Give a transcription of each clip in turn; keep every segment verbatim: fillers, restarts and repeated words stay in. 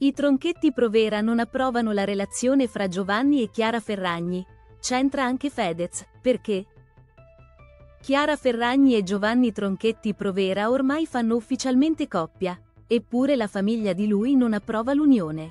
I Tronchetti Provera non approvano la relazione fra Giovanni e Chiara Ferragni. C'entra anche Fedez, perché? Chiara Ferragni e Giovanni Tronchetti Provera ormai fanno ufficialmente coppia, eppure la famiglia di lui non approva l'unione.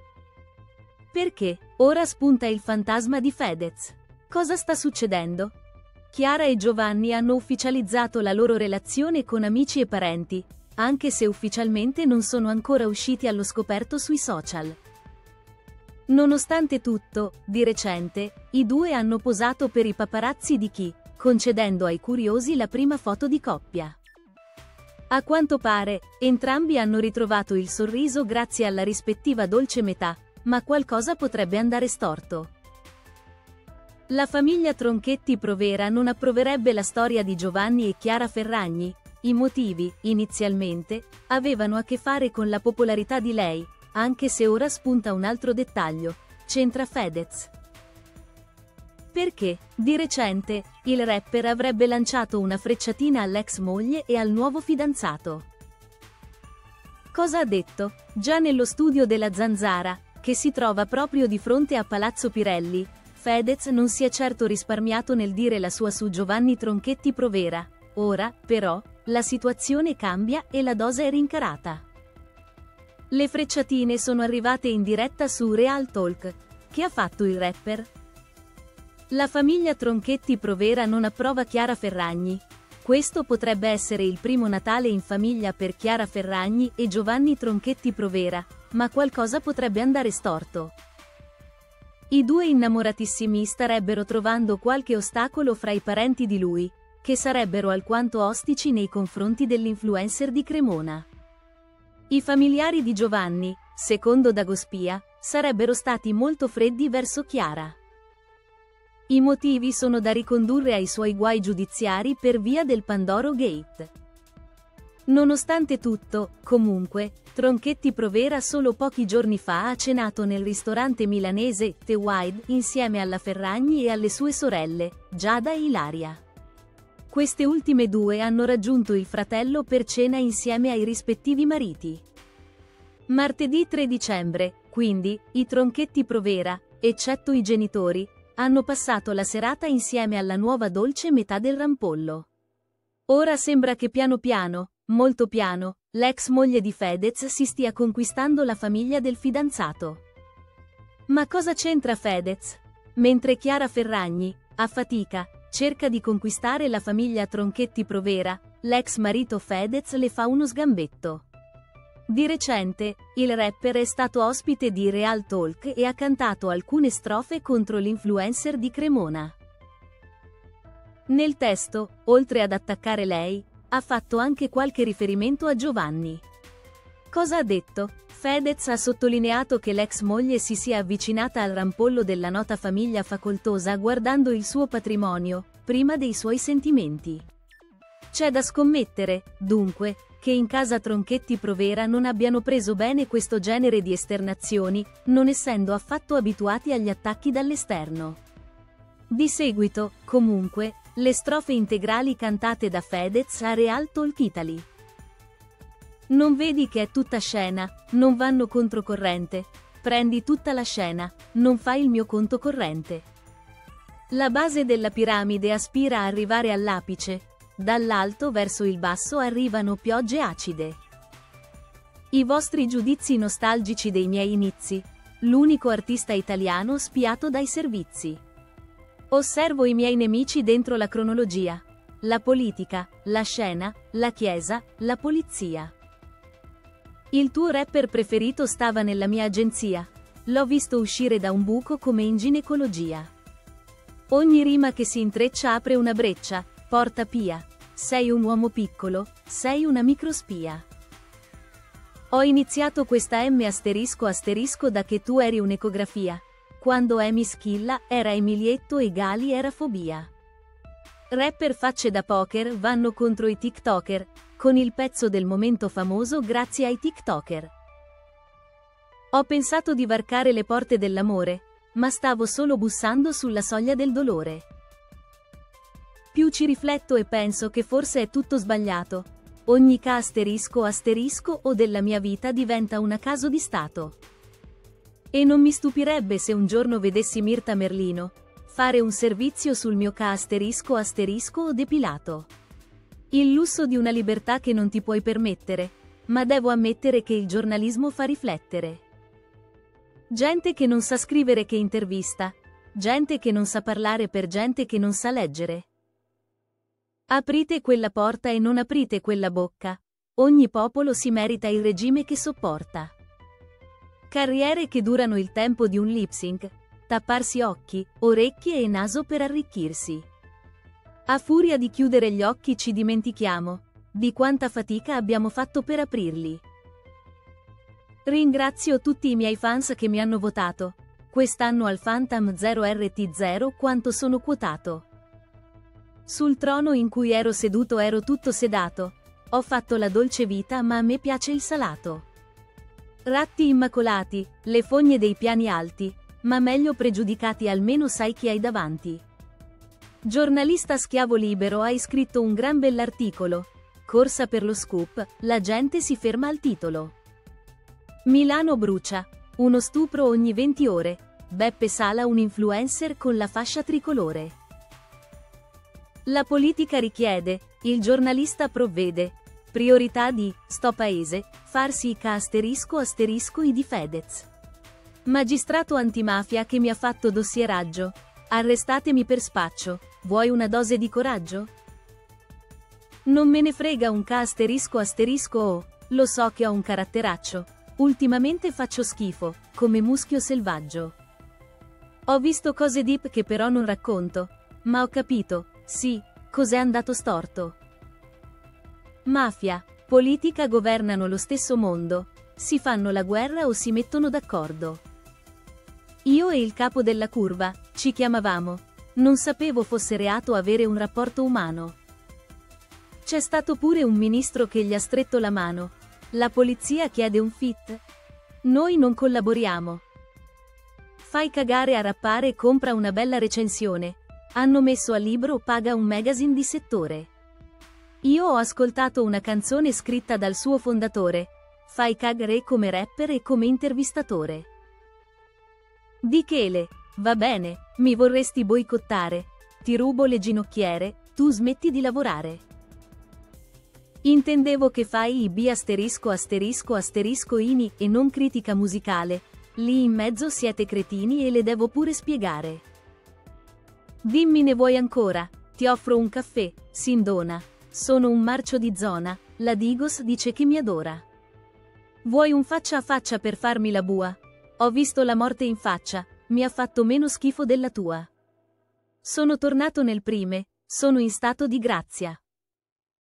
Perché? Ora spunta il fantasma di Fedez. Cosa sta succedendo? Chiara e Giovanni hanno ufficializzato la loro relazione con amici e parenti, anche se ufficialmente non sono ancora usciti allo scoperto sui social. Nonostante tutto, di recente, i due hanno posato per i paparazzi di Chi, concedendo ai curiosi la prima foto di coppia. A quanto pare, entrambi hanno ritrovato il sorriso grazie alla rispettiva dolce metà, ma qualcosa potrebbe andare storto. La famiglia Tronchetti Provera non approverebbe la storia di Giovanni e Chiara Ferragni. I motivi, inizialmente, avevano a che fare con la popolarità di lei, anche se ora spunta un altro dettaglio: c'entra Fedez. Perché, di recente, il rapper avrebbe lanciato una frecciatina all'ex moglie e al nuovo fidanzato. Cosa ha detto? Già nello studio della Zanzara, che si trova proprio di fronte a Palazzo Pirelli, Fedez non si è certo risparmiato nel dire la sua su Giovanni Tronchetti Provera. Ora, però, la situazione cambia e la dose è rincarata. Le frecciatine sono arrivate in diretta su Real Talk. Che ha fatto il rapper? La famiglia Tronchetti Provera non approva Chiara Ferragni. Questo potrebbe essere il primo Natale in famiglia per Chiara Ferragni e Giovanni Tronchetti Provera, ma qualcosa potrebbe andare storto. I due innamoratissimi starebbero trovando qualche ostacolo fra i parenti di lui, che sarebbero alquanto ostici nei confronti dell'influencer di Cremona. I familiari di Giovanni, secondo Dagospia, sarebbero stati molto freddi verso Chiara. I motivi sono da ricondurre ai suoi guai giudiziari per via del Pandoro Gate. Nonostante tutto, comunque, Tronchetti Provera solo pochi giorni fa ha cenato nel ristorante milanese The Wide insieme alla Ferragni e alle sue sorelle, Giada e Ilaria. Queste ultime due hanno raggiunto il fratello per cena insieme ai rispettivi mariti. Martedì tre dicembre, quindi, i Tronchetti Provera, eccetto i genitori, hanno passato la serata insieme alla nuova dolce metà del rampollo. Ora sembra che piano piano, molto piano, l'ex moglie di Fedez si stia conquistando la famiglia del fidanzato. Ma cosa c'entra Fedez? Mentre Chiara Ferragni, a fatica, cerca di conquistare la famiglia Tronchetti Provera, l'ex marito Fedez le fa uno sgambetto. Di recente, il rapper è stato ospite di Real Talk e ha cantato alcune strofe contro l'influencer di Cremona. Nel testo, oltre ad attaccare lei, ha fatto anche qualche riferimento a Giovanni. Cosa ha detto? Fedez ha sottolineato che l'ex moglie si sia avvicinata al rampollo della nota famiglia facoltosa guardando il suo patrimonio, prima dei suoi sentimenti. C'è da scommettere, dunque, che in casa Tronchetti Provera non abbiano preso bene questo genere di esternazioni, non essendo affatto abituati agli attacchi dall'esterno. Di seguito, comunque, le strofe integrali cantate da Fedez a Real Talk Italy. Non vedi che è tutta scena, non vanno controcorrente. Prendi tutta la scena, non fai il mio conto corrente. La base della piramide aspira a arrivare all'apice. Dall'alto verso il basso arrivano piogge acide. I vostri giudizi nostalgici dei miei inizi. L'unico artista italiano spiato dai servizi. Osservo i miei nemici dentro la cronologia. La politica, la scena, la chiesa, la polizia. Il tuo rapper preferito stava nella mia agenzia. L'ho visto uscire da un buco come in ginecologia. Ogni rima che si intreccia apre una breccia. Porta Pia. Sei un uomo piccolo, sei una microspia. Ho iniziato questa M asterisco asterisco da che tu eri un'ecografia. Quando Emi Schilla era Emilietto e Gali era fobia. Rapper facce da poker vanno contro i TikToker, con il pezzo del momento famoso grazie ai TikToker. Ho pensato di varcare le porte dell'amore, ma stavo solo bussando sulla soglia del dolore. Più ci rifletto e penso che forse è tutto sbagliato. ogni K asterisco asterisco o della mia vita diventa un caso di Stato. E non mi stupirebbe se un giorno vedessi Mirta Merlino fare un servizio sul mio K asterisco asterisco o depilato. Il lusso di una libertà che non ti puoi permettere, ma devo ammettere che il giornalismo fa riflettere. Gente che non sa scrivere che intervista, gente che non sa parlare per gente che non sa leggere. Aprite quella porta e non aprite quella bocca, ogni popolo si merita il regime che sopporta. Carriere che durano il tempo di un lip sync, tapparsi occhi, orecchie e naso per arricchirsi. A furia di chiudere gli occhi ci dimentichiamo di quanta fatica abbiamo fatto per aprirli. Ringrazio tutti i miei fans che mi hanno votato quest'anno al Phantom zero R T zero quanto sono quotato. Sul trono in cui ero seduto ero tutto sedato, ho fatto la dolce vita ma a me piace il salato. Ratti immacolati, le fogne dei piani alti, ma meglio pregiudicati almeno sai chi hai davanti. Giornalista schiavo libero hai scritto un gran bell'articolo, corsa per lo scoop, la gente si ferma al titolo. Milano brucia, uno stupro ogni venti ore, Beppe Sala un influencer con la fascia tricolore. La politica richiede, il giornalista provvede, priorità di, sto paese, farsi i K asterisco asterisco i di Fedez. Magistrato antimafia che mi ha fatto dossieraggio, arrestatemi per spaccio, vuoi una dose di coraggio? Non me ne frega un K asterisco asterisco o, lo so che ho un caratteraccio, ultimamente faccio schifo, come muschio selvaggio. Ho visto cose deep che però non racconto, ma ho capito, sì, cos'è andato storto. Mafia, politica governano lo stesso mondo, si fanno la guerra o si mettono d'accordo. Io e il capo della curva, ci chiamavamo, non sapevo fosse reato avere un rapporto umano. C'è stato pure un ministro che gli ha stretto la mano, la polizia chiede un fit? Noi non collaboriamo. Fai cagare a rappare e compra una bella recensione, hanno messo a libro paga un magazine di settore. Io ho ascoltato una canzone scritta dal suo fondatore, fai cagare come rapper e come intervistatore. Di Chele, va bene, mi vorresti boicottare, ti rubo le ginocchiere, tu smetti di lavorare. Intendevo che fai i B asterisco asterisco asterisco ini e non critica musicale, lì in mezzo siete cretini e le devo pure spiegare. Dimmi ne vuoi ancora, ti offro un caffè, Sindona, sono un marcio di zona, la Digos dice che mi adora. Vuoi un faccia a faccia per farmi la bua? Ho visto la morte in faccia, mi ha fatto meno schifo della tua. Sono tornato nel prime, sono in stato di grazia.